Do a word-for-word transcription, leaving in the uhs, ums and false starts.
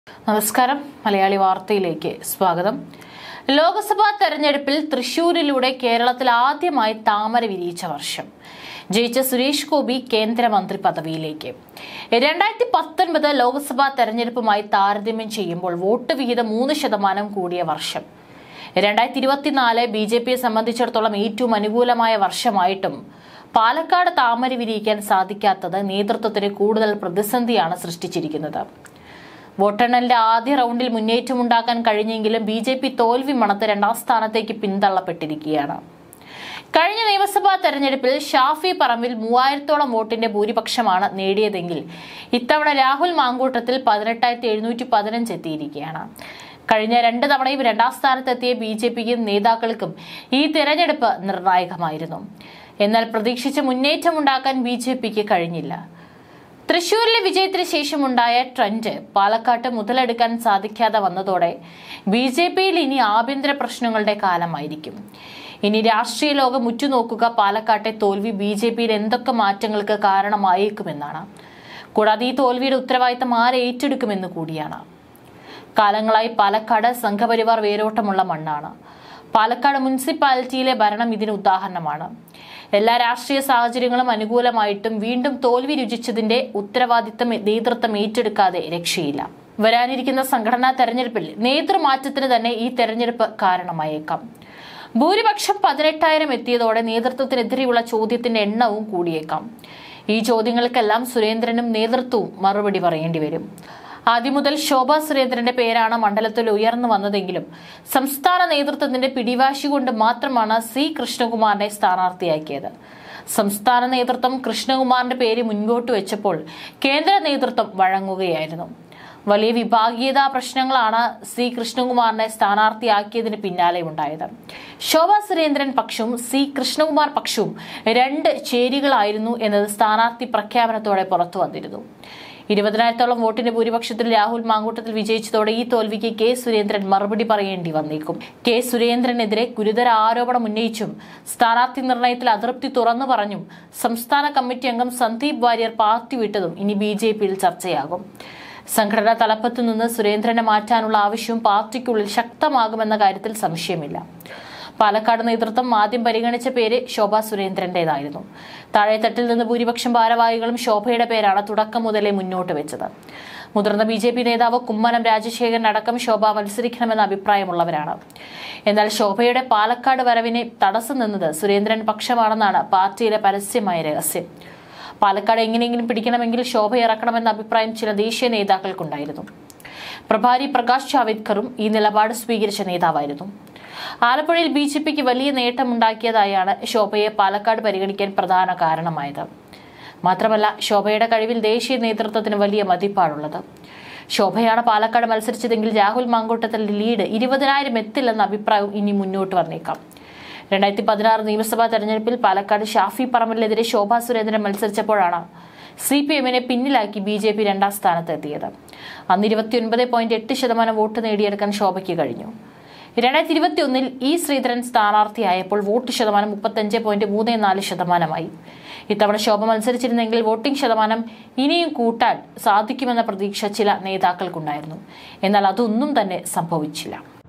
നമസ്കാരം. മലയാളി വാർത്തയിലേക്ക് സ്വാഗതം. ലോക്സഭാ തെരഞ്ഞെടുപ്പിൽ തൃശൂരിലൂടെ കേരളത്തിൽ ആദ്യമായി താമര വിരിയിച്ച വർഷം. ജയിച്ച സുരേഷ് ഗോപി കേന്ദ്രമന്ത്രി പദവിയിലേക്ക്. രണ്ടായിരത്തി പത്തൊൻപത് ലോക്സഭാ തെരഞ്ഞെടുപ്പുമായി താരതമ്യം ചെയ്യുമ്പോൾ വോട്ട് വിഹിതം മൂന്ന് ശതമാനം കൂടിയ വർഷം. രണ്ടായിരത്തി ഇരുപത്തിനാല് ബി ജെ പിയെ സംബന്ധിച്ചിടത്തോളം ഏറ്റവും അനുകൂലമായ വർഷമായിട്ടും പാലക്കാട് താമര വിരിയിക്കാൻ സാധിക്കാത്തത് നേതൃത്വത്തിന് കൂടുതൽ പ്രതിസന്ധിയാണ് സൃഷ്ടിച്ചിരിക്കുന്നത്. വോട്ടെണ്ണലിന്റെ ആദ്യ റൗണ്ടിൽ മുന്നേറ്റമുണ്ടാക്കാൻ കഴിഞ്ഞെങ്കിലും ബി ജെ പി തോൽവി മണത്ത് രണ്ടാം സ്ഥാനത്തേക്ക് പിന്തള്ളപ്പെട്ടിരിക്കുകയാണ്. കഴിഞ്ഞ നിയമസഭാ തെരഞ്ഞെടുപ്പിൽ ഷാഫി പറമ്പിൽ മൂവായിരത്തോളം വോട്ടിന്റെ ഭൂരിപക്ഷമാണ് നേടിയതെങ്കിൽ ഇത്തവണ രാഹുൽ മാങ്കൂട്ടത്തിൽ പതിനെട്ടായിരത്തി എഴുന്നൂറ്റി പതിനഞ്ച് എത്തിയിരിക്കുകയാണ്. കഴിഞ്ഞ രണ്ട് തവണയും രണ്ടാം സ്ഥാനത്തെത്തിയ ബി ജെ പിക്കും നേതാക്കൾക്കും ഈ തെരഞ്ഞെടുപ്പ് നിർണായകമായിരുന്നു. എന്നാൽ പ്രതീക്ഷിച്ച മുന്നേറ്റമുണ്ടാക്കാൻ ബി ജെ പിക്ക് കഴിഞ്ഞില്ല. തൃശൂരിലെ വിജയത്തിന് ശേഷമുണ്ടായ ട്രെൻഡ് പാലക്കാട്ട് മുതലെടുക്കാൻ സാധിക്കാതെ വന്നതോടെ ബി ജെ പിയിൽ ഇനി ആഭ്യന്തര പ്രശ്നങ്ങളുടെ കാലമായിരിക്കും. ഇനി രാഷ്ട്രീയ ലോകം ഉറ്റുനോക്കുക പാലക്കാട്ടെ തോൽവി ബി ജെ പിയിൽ എന്തൊക്കെ മാറ്റങ്ങൾക്ക് കാരണമായേക്കുമെന്നാണ്. കൂടാതെ ഈ തോൽവിയുടെ ഉത്തരവാദിത്തം ആരെ ഏറ്റെടുക്കുമെന്ന് കൂടിയാണ്. കാലങ്ങളായി പാലക്കാട് സംഘപരിവാർ വേരോട്ടമുള്ള മണ്ണാണ്. പാലക്കാട് മുനിസിപ്പാലിറ്റിയിലെ ഭരണം ഇതിന് ഉദാഹരണമാണ്. എല്ലാ രാഷ്ട്രീയ സാഹചര്യങ്ങളും അനുകൂലമായിട്ടും വീണ്ടും തോൽവി രുചിച്ചതിന്റെ ഉത്തരവാദിത്തം നേതൃത്വം ഏറ്റെടുക്കാതെ രക്ഷയില്ല. വരാനിരിക്കുന്ന സംഘടനാ തെരഞ്ഞെടുപ്പിൽ നേതൃമാറ്റത്തിന് തന്നെ ഈ തെരഞ്ഞെടുപ്പ് കാരണമായേക്കാം. ഭൂരിപക്ഷം പതിനെട്ടായിരം എത്തിയതോടെ നേതൃത്വത്തിനെതിരെയുള്ള ചോദ്യത്തിന്റെ എണ്ണവും കൂടിയേക്കാം. ഈ ചോദ്യങ്ങൾക്കെല്ലാം സുരേന്ദ്രനും നേതൃത്വവും മറുപടി പറയേണ്ടി വരും. ആദ്യം മുതൽ ശോഭാ സുരേന്ദ്രന്റെ പേരാണ് മണ്ഡലത്തിൽ ഉയർന്നു വന്നതെങ്കിലും സംസ്ഥാന നേതൃത്വത്തിന്റെ പിടിവാശി കൊണ്ട് മാത്രമാണ് സി കൃഷ്ണകുമാറിനെ സ്ഥാനാർത്ഥിയാക്കിയത്. സംസ്ഥാന നേതൃത്വം കൃഷ്ണകുമാറിന്റെ പേര് മുൻപോട്ട് വെച്ചപ്പോൾ കേന്ദ്ര നേതൃത്വം വഴങ്ങുകയായിരുന്നു. വലിയ വിഭാഗീയതാ പ്രശ്നങ്ങളാണ് സി കൃഷ്ണകുമാറിനെ സ്ഥാനാർത്ഥിയാക്കിയതിന് പിന്നാലെ ഉണ്ടായത്. ശോഭാ സുരേന്ദ്രൻ പക്ഷവും സി കൃഷ്ണകുമാർ പക്ഷവും രണ്ട് ചേരികളായിരുന്നു എന്നത് സ്ഥാനാർത്ഥി പ്രഖ്യാപനത്തോടെ പുറത്തു വന്നിരുന്നു. ഇരുപതിനായിരത്തോളം വോട്ടിന്റെ ഭൂരിപക്ഷത്തിൽ രാഹുൽ മാങ്കൂട്ടത്തിൽ വിജയിച്ചതോടെ ഈ തോൽവിക്ക് കെ സുരേന്ദ്രൻ മറുപടി പറയേണ്ടി വന്നേക്കും. കെ സുരേന്ദ്രനെതിരെ ഗുരുതര ആരോപണം ഉന്നയിച്ചും സ്ഥാനാർത്ഥി നിർണയത്തിൽ അതൃപ്തി തുറന്നു പറഞ്ഞും സംസ്ഥാന കമ്മിറ്റി അംഗം സന്ദീപ് വാര്യർ പാർട്ടി വിട്ടതും ഇനി ബി ജെ പിയിൽ ചർച്ചയാകും. സംഘടനാ തലപ്പത്തു നിന്ന് സുരേന്ദ്രനെ മാറ്റാനുള്ള ആവശ്യവും പാർട്ടിക്കുള്ളിൽ ശക്തമാകുമെന്ന കാര്യത്തിൽ സംശയമില്ല. പാലക്കാട് നേതൃത്വം ആദ്യം പരിഗണിച്ച പേര് ശോഭാ സുരേന്ദ്രന്റേതായിരുന്നു. താഴെത്തട്ടിൽ നിന്ന് ഭൂരിപക്ഷം ഭാരവാഹികളും ശോഭയുടെ പേരാണ് തുടക്കം മുതലേ മുന്നോട്ട് വെച്ചത്. മുതിർന്ന ബി ജെ പി നേതാവ് കുമ്മനം രാജശേഖരൻ അടക്കം ശോഭ മത്സരിക്കണമെന്ന അഭിപ്രായമുള്ളവരാണ്. എന്നാൽ ശോഭയുടെ പാലക്കാട് വരവിനെ തടസ്സം നിന്നത് സുരേന്ദ്രൻ പക്ഷമാണെന്നാണ് പാർട്ടിയിലെ പരസ്യമായ രഹസ്യം. പാലക്കാട് എങ്ങനെയെങ്കിലും പിടിക്കണമെങ്കിൽ ശോഭ ഇറക്കണമെന്ന അഭിപ്രായം ചില ദേശീയ നേതാക്കൾക്കുണ്ടായിരുന്നു. പ്രഭാരി പ്രകാശ് ജാവ്ദേക്കറും ഈ നിലപാട് സ്വീകരിച്ച നേതാവായിരുന്നു. ആലപ്പുഴയിൽ ബി ജെ പിക്ക് വലിയ നേട്ടമുണ്ടാക്കിയതായാണ് ശോഭയെ പാലക്കാട് പരിഗണിക്കാൻ പ്രധാന കാരണമായത്. മാത്രമല്ല, ശോഭയുടെ കഴിവിൽ ദേശീയ നേതൃത്വത്തിന് വലിയ മതിപ്പാണുള്ളത്. ശോഭയാണ് പാലക്കാട് മത്സരിച്ചതെങ്കിൽ രാഹുൽ മാങ്കൂട്ടത്തിന്റെ ലീഡ് ഇരുപതിനായിരം എത്തില്ലെന്ന അഭിപ്രായവും ഇനി മുന്നോട്ട് വന്നേക്കാം. രണ്ടായിരത്തി പതിനാറ് നിയമസഭാ തെരഞ്ഞെടുപ്പിൽ പാലക്കാട് ഷാഫി പറമ്പിലിനെതിരെ ശോഭാ സുരേന്ദ്രൻ മത്സരിച്ചപ്പോഴാണ് സി പി എമ്മിനെ പിന്നിലാക്കി ബി ജെ പി രണ്ടാം സ്ഥാനത്ത് എത്തിയത്. അന്ന് ഇരുപത്തിയൊൻപത് പോയിന്റ് എട്ട് ശതമാനം വോട്ട് നേടിയെടുക്കാൻ ശോഭയ്ക്ക് കഴിഞ്ഞു. രണ്ടായിരത്തി ഇരുപത്തി ഒന്നിൽ ഇ ശ്രീധരൻ സ്ഥാനാർത്ഥിയായപ്പോൾ വോട്ട് ശതമാനം മുപ്പത്തഞ്ച് പോയിന്റ് മൂന്ന് നാല് ശതമാനമായി. ഇത്തവണ ശോഭ മത്സരിച്ചിരുന്നെങ്കിൽ വോട്ടിംഗ് ശതമാനം ഇനിയും കൂട്ടാൻ സാധിക്കുമെന്ന പ്രതീക്ഷ ചില നേതാക്കൾക്കുണ്ടായിരുന്നു. എന്നാൽ അതൊന്നും തന്നെ സംഭവിച്ചില്ല.